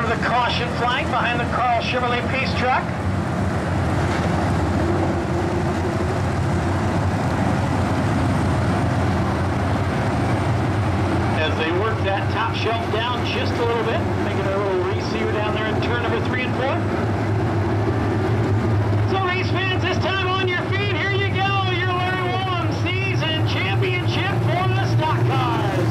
to the caution flag behind the Carl Chevrolet Pace truck. As they work that top shelf down just a little bit, making a little receiver down there in turn number 3 and 4. So race fans, this time on your feet, here you go, your Larry Wallum season championship for the stock cars.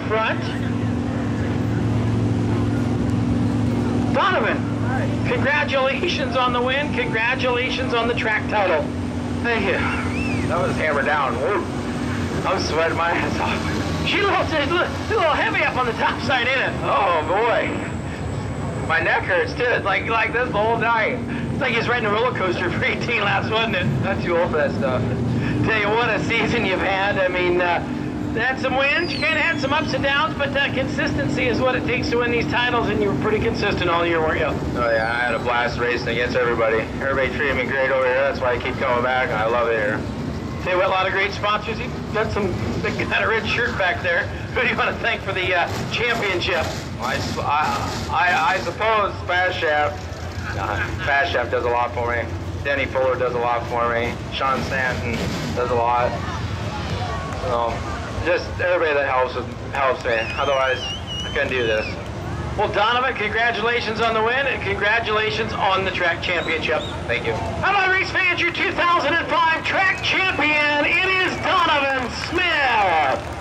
front. Donovan, congratulations on the win. Congratulations on the track title. Thank you. That was hammered down. Woo. I'm sweating my ass off. She's a little heavy up on the top side, isn't it? Oh boy. My neck hurts too. It's like this the whole night. It's like he's riding a roller coaster for 18 laps, wasn't it? Not too old for that stuff. Tell you what a season you've had. I mean, had some wins, you kind of had some ups and downs, but consistency is what it takes to win these titles, and you were pretty consistent all year, weren't you? Oh yeah, I had a blast racing against everybody. Everybody treated me great over here. That's why I keep coming back, and I love it here. Tell you what, a lot of great sponsors. You've got some big kind of red shirt back there. Who do you want to thank for the championship? I suppose Fast Shaft. Fast Shaft does a lot for me. Denny Fuller does a lot for me. Sean Stanton does a lot. Just everybody that helps me. Otherwise, I couldn't do this. Well, Donovan, congratulations on the win, and congratulations on the track championship. Thank you. How about race fans, your 2005 track champion, it is Donovan Smith.